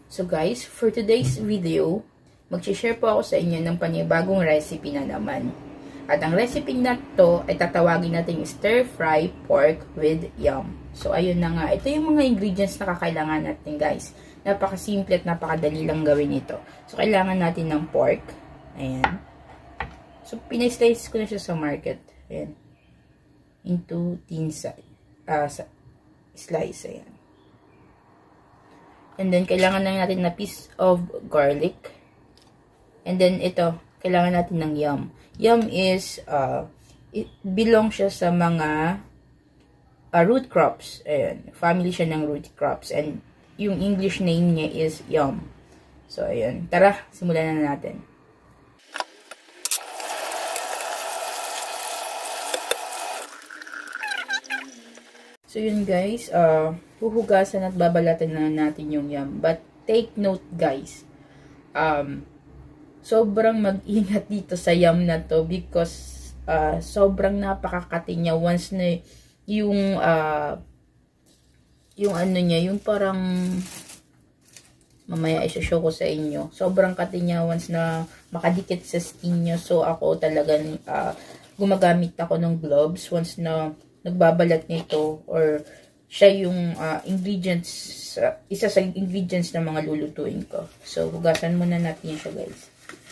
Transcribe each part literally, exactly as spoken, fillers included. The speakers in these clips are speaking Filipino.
So guys, for today's video, mag-share po ako sa inyo ng panibagong recipe na naman. At ang recipe na to ay tatawagin natin stir fry pork with yam. So ayun na nga, ito yung mga ingredients na kakailangan natin guys. Napakasimple at napakadali lang gawin ito. So kailangan natin ng pork. Ayan. So pinay-slice ko na siya sa market. Ayan. Into thin size. Uh, slice. Ayan. And then, kailangan lang natin na piece of garlic. And then, ito, kailangan natin ng yam. Yam is, uh, it belong siya sa mga uh, root crops. Ayan. Family siya ng root crops. And, yung English name niya is yam. So, ayan. Tara, simulan na natin. So, yun guys, uh, huhugasan at babalatan na natin yung yam. But, take note guys, um, sobrang mag-ingat dito sa yam na to because uh, sobrang napakakati niya once na yung, uh, yung ano niya, yung parang, mamaya isa-show ko sa inyo, sobrang kati niya once na makadikit sa skin niya. So, ako talagang uh, gumagamit ako ng gloves once na nagbabalat nito or siya yung uh, ingredients, uh, isa sa ingredients ng mga lulutuin ko. So, hugasan muna natin siya guys.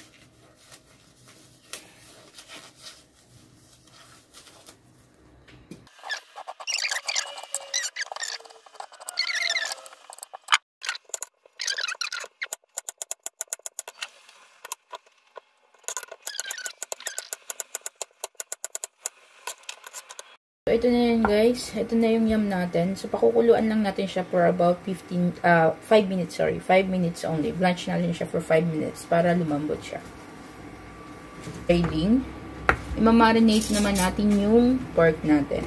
So, ito na yan guys. Ito na yung yam natin. So, pakukuluan lang natin siya for about fifteen, uh, five minutes, sorry. five minutes only. Blanch natin siya for five minutes para lumambot siya. Boiling. Imamarinate naman natin yung pork natin.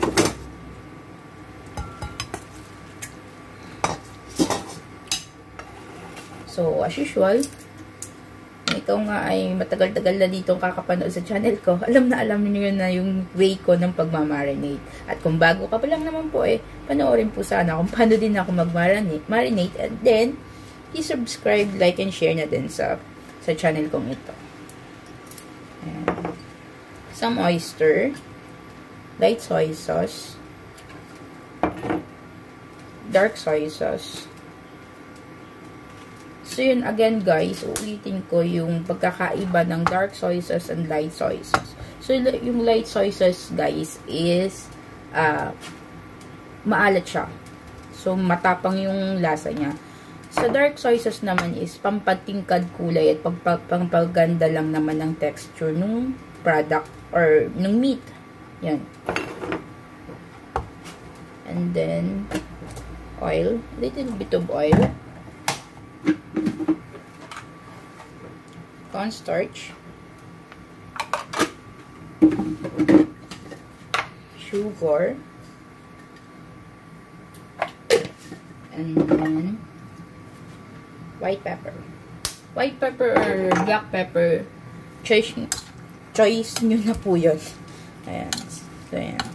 So, as usual, ikaw nga ay matagal-tagal na dito kakapanood sa channel ko, alam na alam niyo na yung way ko ng pagmamarinate. At kung bago ka pa lang naman po eh, panoorin po sana kung paano din ako magmarinate. Marinate, and then, i-subscribe, like, and share na din sa, sa channel kong ito. Ayan. Some oyster, light soy sauce, dark soy sauce. So, yun, again, guys, ulitin ko yung pagkakaiba ng dark soy sauce and light soy sauce. So, yung light soy sauce, guys, is uh, maalat siya. So, matapang yung lasa niya. Sa dark soy sauce naman is pampatingkad kulay at pampaganda lang naman ng texture ng product or ng meat. Yan. And then, oil. A little bit of oil. Cornstarch, sugar, and then white pepper. White pepper or black pepper, choice, choice nyo na po yun. Ayan. So, ayan.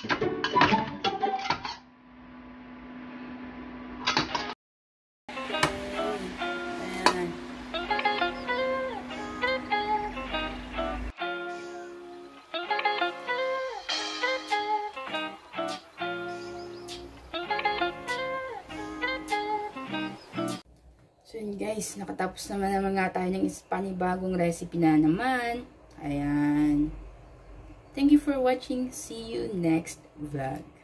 So yun guys, nakatapos naman naman nga tayo ng panibagong recipe na naman. Ayan. Thank you for watching. See you next vlog.